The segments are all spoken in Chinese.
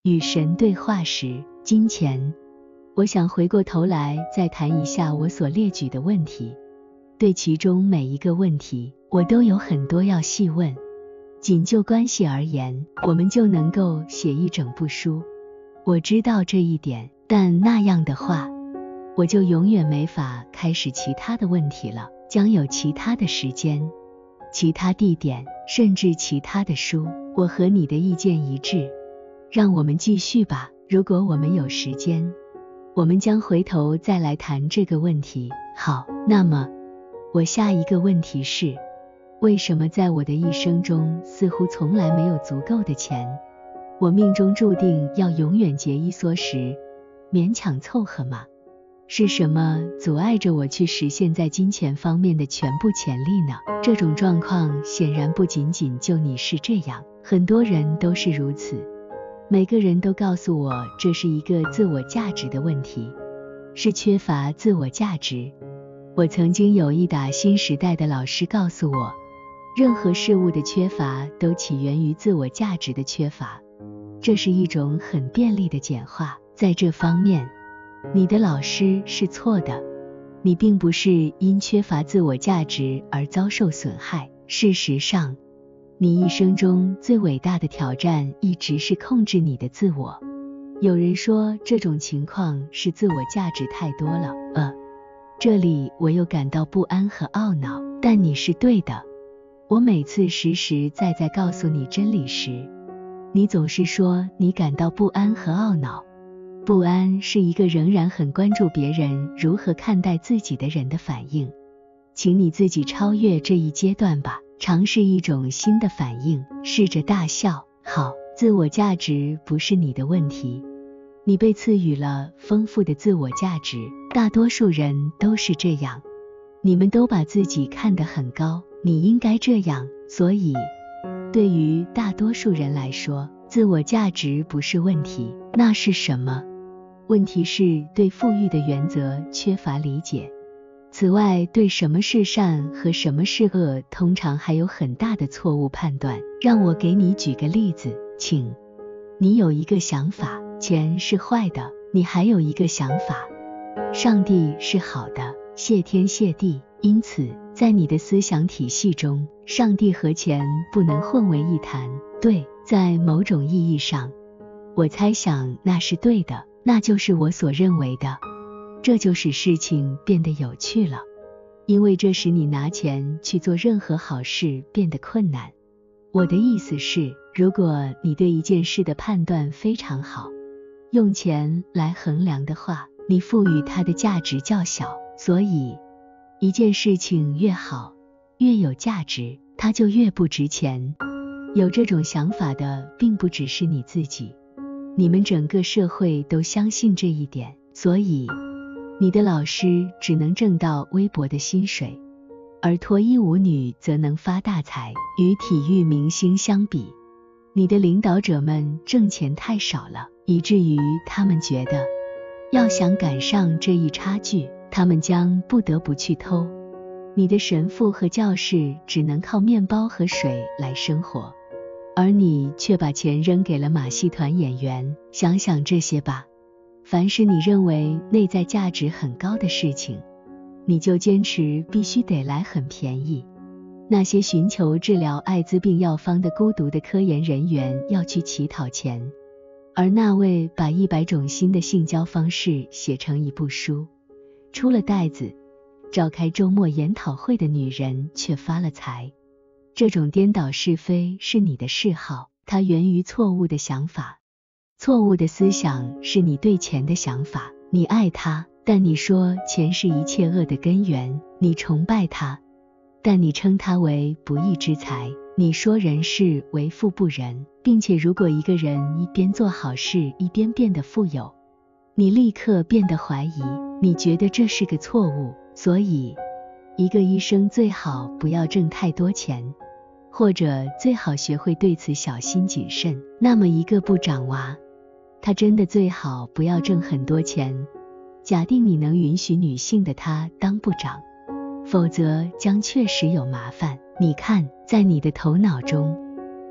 与神对话时，金钱。我想回过头来再谈一下我所列举的问题，对其中每一个问题，我都有很多要细问。仅就关系而言，我们就能够写一整部书。我知道这一点，但那样的话，我就永远没法开始其他的问题了，将有其他的时间、其他地点，甚至其他的书。我和你的意见一致，让我们继续吧。如果我们有时间，我们将回头再来谈这个问题。好，那么我下一个问题是，为什么在我的一生中似乎从来没有足够的钱？我命中注定要永远节衣缩食，勉强凑合吗？是什么阻碍着我去实现在金钱方面的全部潜力呢？这种状况显然不仅仅就你是这样，很多人都是如此。每个人都告诉我，这是一个自我价值的问题，是缺乏自我价值。我曾经有一打新时代的老师告诉我，任何事物的缺乏都起源于自我价值的缺乏，这是一种很便利的简化。在这方面，你的老师是错的，你并不是因缺乏自我价值而遭受损害。事实上，你一生中最伟大的挑战一直是控制你的自我。有人说这种情况是自我价值太多了，这里我又感到不安和懊恼，但你是对的。我每次实实在在告诉你真理时，你总是说你感到不安和懊恼。不安是一个仍然很关注别人如何看待自己的人的反应。请你自己超越这一阶段吧，尝试一种新的反应，试着大笑。好，自我价值不是你的问题，你被赐予了丰富的自我价值，大多数人都是这样，你们都把自己看得很高，你应该这样。所以，对于大多数人来说，自我价值不是问题。那是什么？问题是对富裕的原则缺乏理解。此外，对什么是善和什么是恶，通常还有很大的错误判断。让我给你举个例子，请你有一个想法，钱是坏的，你还有一个想法，上帝是好的，谢天谢地。因此，在你的思想体系中，上帝和钱不能混为一谈。对，在某种意义上，我猜想那是对的，那就是我所认为的。这就使事情变得有趣了，因为这使你拿钱去做任何好事变得困难。我的意思是，如果你对一件事的判断非常好，用钱来衡量的话，你赋予它的价值较小。所以，一件事情越好，越有价值，它就越不值钱。有这种想法的并不只是你自己，你们整个社会都相信这一点。所以，你的老师只能挣到微薄的薪水，而脱衣舞女则能发大财。与体育明星相比，你的领导者们挣钱太少了，以至于他们觉得，要想赶上这一差距，他们将不得不去偷。你的神父和教士只能靠面包和水来生活，而你却把钱扔给了马戏团演员。想想这些吧。凡是你认为内在价值很高的事情，你就坚持必须得来很便宜。那些寻求治疗艾滋病药方的孤独的科研人员要去乞讨钱，而那位把100种新的性交方式写成一部书，出了袋子，召开周末研讨会的女人却发了财。这种颠倒是非是你的嗜好，它源于错误的想法。错误的思想是你对钱的想法，你爱它，但你说钱是一切恶的根源；你崇拜它，但你称它为不义之财。你说人是为富不仁，并且如果一个人一边做好事一边变得富有，你立刻变得怀疑，你觉得这是个错误。所以，一个医生最好不要挣太多钱，或者最好学会对此小心谨慎。那么一个部长娃，他真的最好不要挣很多钱，假定你能允许女性的他当部长，否则将确实有麻烦。你看，在你的头脑中，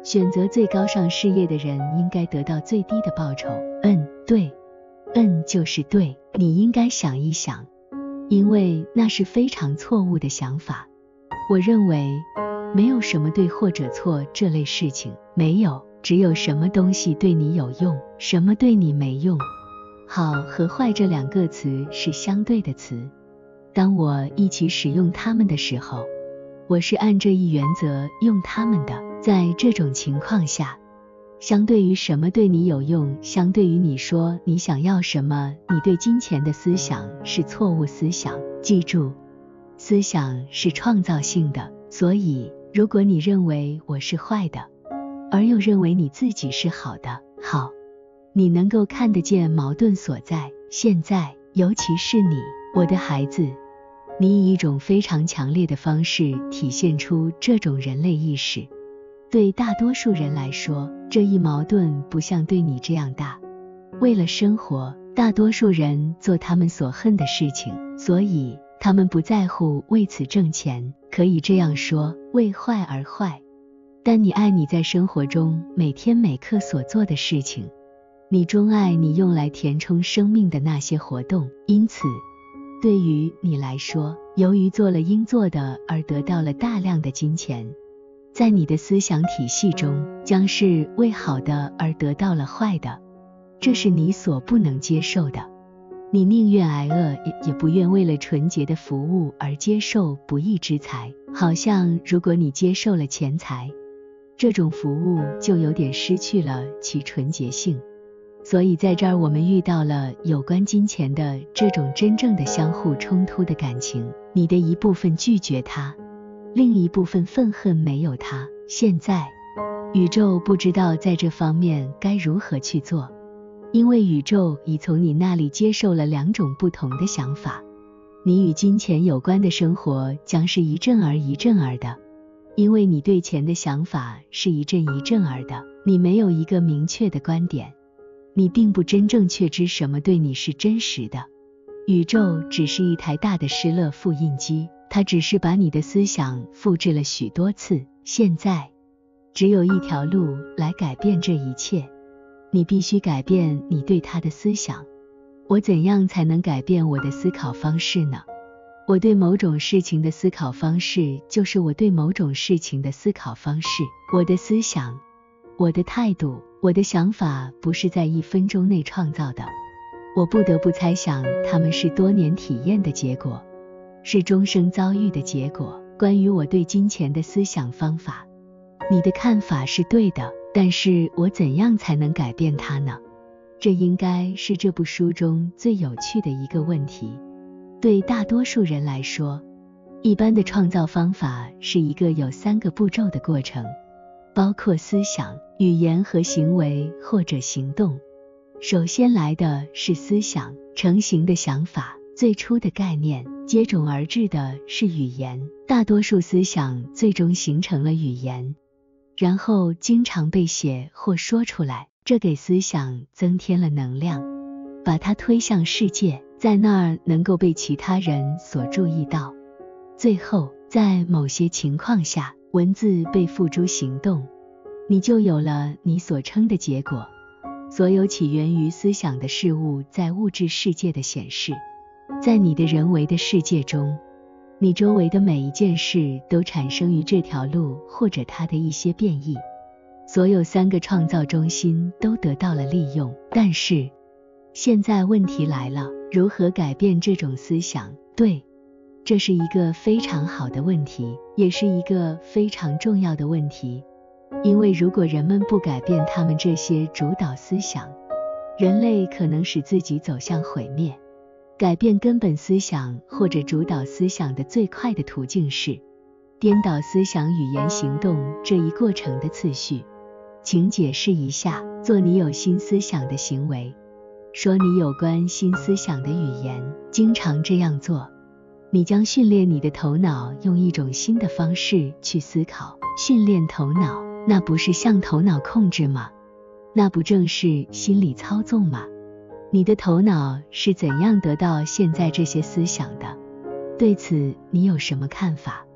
选择最高尚事业的人应该得到最低的报酬。对，就是对，你应该想一想，因为那是非常错误的想法。我认为没有什么对或者错这类事情，没有，只有什么东西对你有用，什么对你没用。好和坏这两个词是相对的词，当我一起使用它们的时候，我是按这一原则用它们的。在这种情况下，相对于什么对你有用，相对于你说你想要什么，你对金钱的思想是错误思想。记住，思想是创造性的，所以如果你认为我是坏的，而又认为你自己是好的，好，你能够看得见矛盾所在。现在，尤其是你，我的孩子，你以一种非常强烈的方式体现出这种人类意识。对大多数人来说，这一矛盾不像对你这样大。为了生活，大多数人做他们所恨的事情，所以他们不在乎为此挣钱，可以这样说，为坏而坏。但你爱你在生活中每天每刻所做的事情，你钟爱你用来填充生命的那些活动，因此对于你来说，由于做了应做的而得到了大量的金钱，在你的思想体系中将是为好的而得到了坏的，这是你所不能接受的。你宁愿挨饿，也不愿为了纯洁的服务而接受不义之财，好像如果你接受了钱财，这种服务就有点失去了其纯洁性。所以在这儿我们遇到了有关金钱的这种真正的相互冲突的感情，你的一部分拒绝它，另一部分愤恨没有它。现在，宇宙不知道在这方面该如何去做，因为宇宙已从你那里接受了两种不同的想法。你与金钱有关的生活将是一阵儿一阵儿的，因为你对钱的想法是一阵一阵儿的，你没有一个明确的观点，你并不真正确知什么对你是真实的。宇宙只是一台大的施乐复印机，它只是把你的思想复制了许多次。现在只有一条路来改变这一切，你必须改变你对它的思想。我怎样才能改变我的思考方式呢？我对某种事情的思考方式就是我对某种事情的思考方式。我的思想，我的态度，我的想法不是在1分钟内创造的，我不得不猜想它们是多年体验的结果，是终生遭遇的结果。关于我对金钱的思想方法，你的看法是对的，但是我怎样才能改变它呢？这应该是这部书中最有趣的一个问题。对大多数人来说，一般的创造方法是一个有3个步骤的过程，包括思想、语言和行为或者行动。首先来的是思想，成型的想法，最初的概念，接踵而至的是语言。大多数思想最终形成了语言，然后经常被写或说出来，这给思想增添了能量，把它推向世界，在那儿能够被其他人所注意到。最后，在某些情况下，文字被付诸行动，你就有了你所称的结果。所有起源于思想的事物在物质世界的显示，在你的人为的世界中，你周围的每一件事都产生于这条路或者它的一些变异。所有3个创造中心都得到了利用。但是现在问题来了，如何改变这种思想？对，这是一个非常好的问题，也是一个非常重要的问题。因为如果人们不改变他们这些主导思想，人类可能使自己走向毁灭。改变根本思想或者主导思想的最快的途径是颠倒思想、语言、行动这一过程的次序。请解释一下，做你有新思想的行为，说你有关新思想的语言，经常这样做，你将训练你的头脑用一种新的方式去思考。训练头脑，那不是向头脑控制吗？那不正是心理操纵吗？你的头脑是怎样得到现在这些思想的？对此你有什么看法？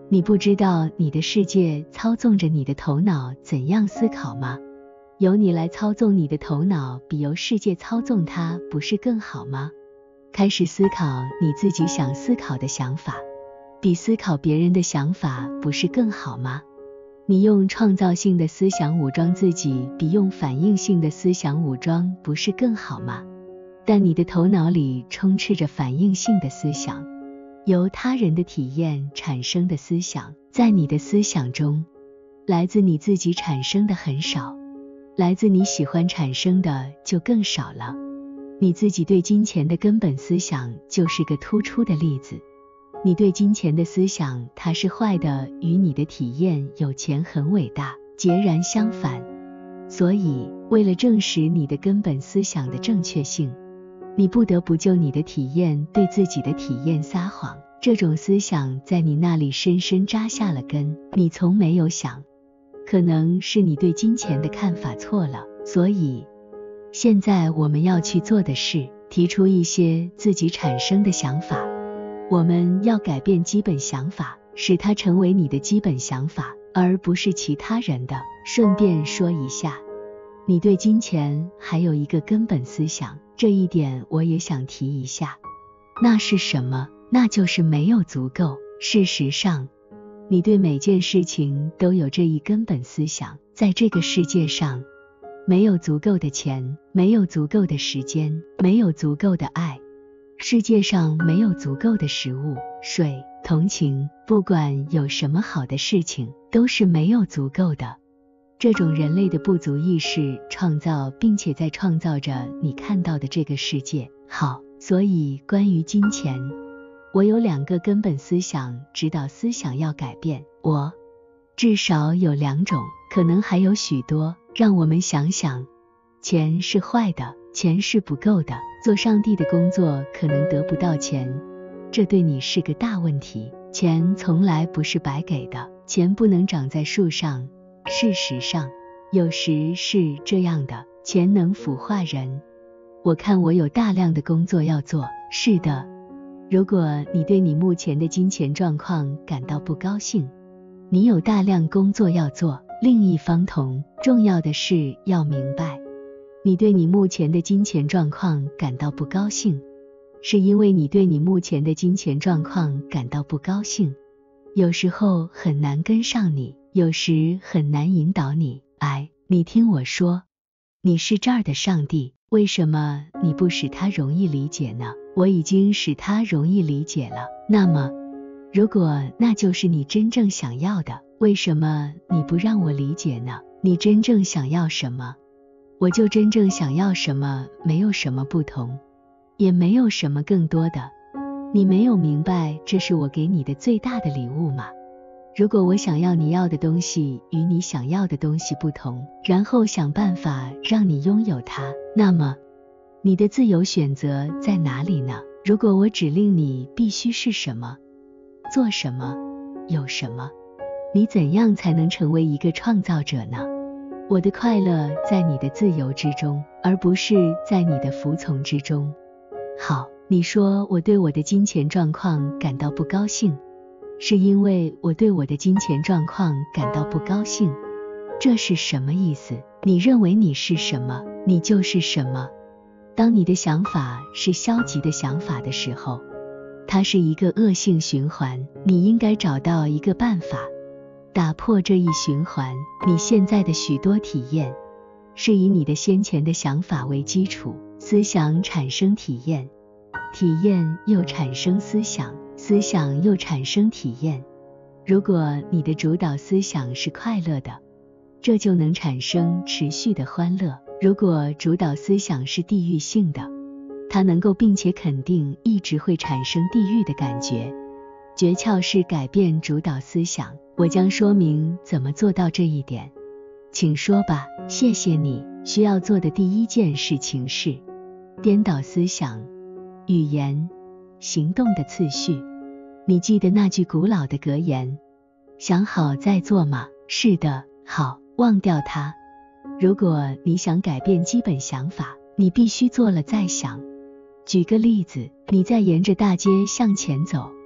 你不知道你的世界操纵着你的头脑怎样思考吗？由你来操纵你的头脑，比由世界操纵它，不是更好吗？开始思考你自己想思考的想法，比思考别人的想法，不是更好吗？你用创造性的思想武装自己，比用反应性的思想武装，不是更好吗？但你的头脑里充斥着反应性的思想，由他人的体验产生的思想，在你的思想中，来自你自己产生的很少，来自你喜欢产生的就更少了。你自己对金钱的根本思想就是个突出的例子。你对金钱的思想它是坏的，与你的体验有钱很伟大截然相反。所以为了证实你的根本思想的正确性，你不得不就你的体验对自己的体验撒谎。这种思想在你那里深深扎下了根，你从没有想，可能是你对金钱的看法错了。所以现在我们要去做的是提出一些自己产生的想法。我们要改变基本想法，使它成为你的基本想法，而不是其他人的。顺便说一下，你对金钱还有一个根本思想，这一点我也想提一下。那是什么？那就是没有足够。事实上，你对每件事情都有这一根本思想。在这个世界上，没有足够的钱，没有足够的时间，没有足够的爱。世界上没有足够的食物、水、同情，不管有什么好的事情，都是没有足够的。这种人类的不足意识创造并且在创造着你看到的这个世界。好，所以关于金钱，我有2个根本思想，指导思想要改变。我至少有2种，可能还有许多。让我们想想，钱是坏的，钱是不够的。做上帝的工作可能得不到钱，这对你是个大问题。钱从来不是白给的，钱不能长在树上。事实上，有时是这样的，钱能腐化人。我看我有大量的工作要做。是的，如果你对你目前的金钱状况感到不高兴，你有大量工作要做。另一方同重要的是要明白，你对你目前的金钱状况感到不高兴，是因为你对你目前的金钱状况感到不高兴。有时候很难跟上你，有时很难引导你。你听我说，你是这儿的上帝，为什么你不使他容易理解呢？我已经使他容易理解了。那么，如果那就是你真正想要的，为什么你不让我理解呢？你真正想要什么？我就真正想要什么，没有什么不同，也没有什么更多的。你没有明白这是我给你的最大的礼物吗？如果我想要你要的东西与你想要的东西不同，然后想办法让你拥有它，那么你的自由选择在哪里呢？如果我指令你必须是什么，做什么，有什么，你怎样才能成为一个创造者呢？我的快乐在你的自由之中，而不是在你的服从之中。好，你说我对我的金钱状况感到不高兴，是因为我对我的金钱状况感到不高兴。这是什么意思？你认为你是什么，你就是什么。当你的想法是消极的想法的时候，它是一个恶性循环，你应该找到一个办法打破这一循环。你现在的许多体验是以你的先前的想法为基础，思想产生体验，体验又产生思想，思想又产生体验。如果你的主导思想是快乐的，这就能产生持续的欢乐。如果主导思想是地域性的，它能够并且肯定一直会产生地狱的感觉。诀窍是改变主导思想，我将说明怎么做到这一点。请说吧。谢谢你。需要做的第一件事情是颠倒思想、语言、行动的次序。你记得那句古老的格言，想好再做吗？是的。好，忘掉它。如果你想改变基本想法，你必须做了再想。举个例子，你在沿着大街向前走，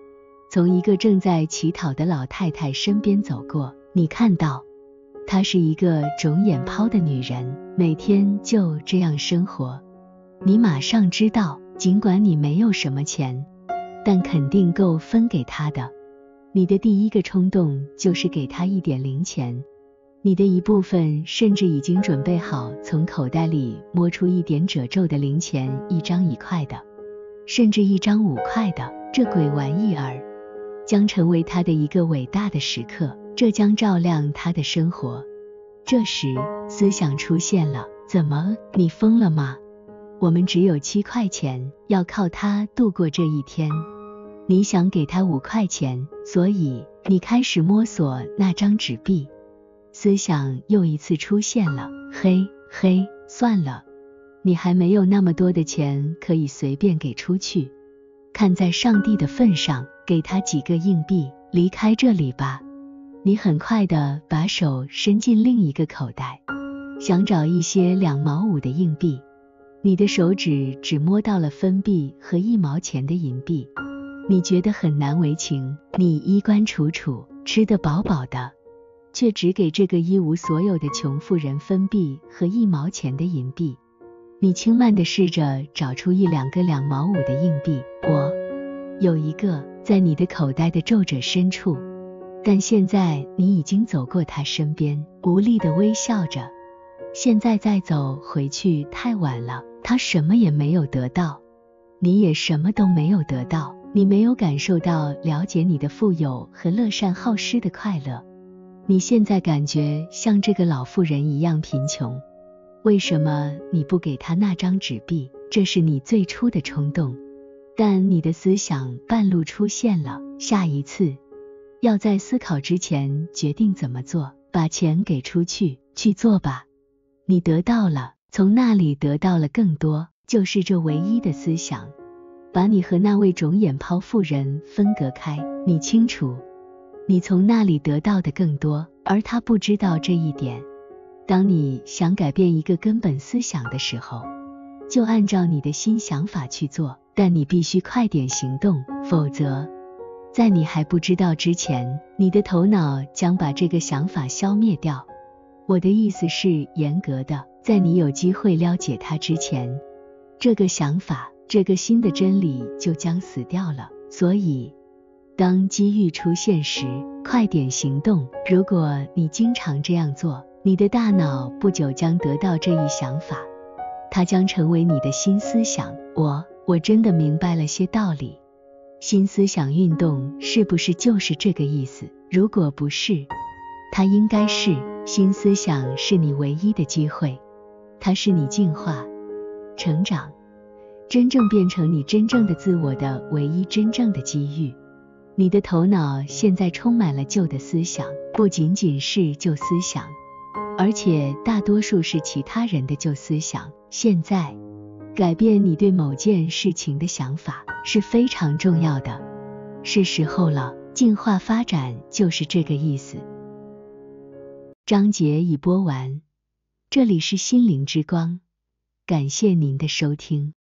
从一个正在乞讨的老太太身边走过，你看到她是一个肿眼泡的女人，每天就这样生活。你马上知道，尽管你没有什么钱，但肯定够分给她的。你的第一个冲动就是给她一点零钱，你的一部分甚至已经准备好从口袋里摸出一点褶皱的零钱，1张1块的，甚至1张5块的，这鬼玩意儿将成为他的一个伟大的时刻，这将照亮他的生活。这时，思想出现了，怎么，你疯了吗？我们只有7块钱，要靠它度过这一天。你想给他5块钱，所以你开始摸索那张纸币。思想又一次出现了，嘿，算了，你还没有那么多的钱可以随便给出去，看在上帝的份上，给他几个硬币，离开这里吧。你很快地把手伸进另一个口袋，想找一些2毛5的硬币，你的手指只摸到了分币和1毛钱的银币，你觉得很难为情，你衣冠楚楚，吃得饱饱的，却只给这个一无所有的穷妇人分币和1毛钱的银币。你轻慢地试着找出1、2个2毛5的硬币，有一个在你的口袋的皱褶深处，但现在你已经走过他身边，无力地微笑着。现在再走回去太晚了，他什么也没有得到，你也什么都没有得到，你没有感受到了解你的富有和乐善好施的快乐。你现在感觉像这个老妇人一样贫穷，为什么你不给他那张纸币？这是你最初的冲动，但你的思想半路出现了，下一次要在思考之前决定怎么做，把钱给出去，去做吧。你得到了，从那里得到了更多，就是这唯一的思想，把你和那位肿眼泡妇人分隔开。你清楚，你从那里得到的更多，而他不知道这一点。当你想改变一个根本思想的时候，就按照你的新想法去做，但你必须快点行动，否则在你还不知道之前，你的头脑将把这个想法消灭掉。我的意思是严格的，在你有机会了解它之前，这个想法，这个新的真理就将死掉了。所以当机遇出现时，快点行动。如果你经常这样做，你的大脑不久将得到这一想法，它将成为你的新思想。我真的明白了些道理。新思想运动是不是就是这个意思？如果不是，它应该是，新思想是你唯一的机会，它是你进化、成长、真正变成你真正的自我的唯一真正的机遇。你的头脑现在充满了旧的思想，不仅仅是旧思想，而且大多数是其他人的旧思想。现在改变你对某件事情的想法是非常重要的，是时候了。进化发展就是这个意思。章节已播完，这里是心灵之光，感谢您的收听。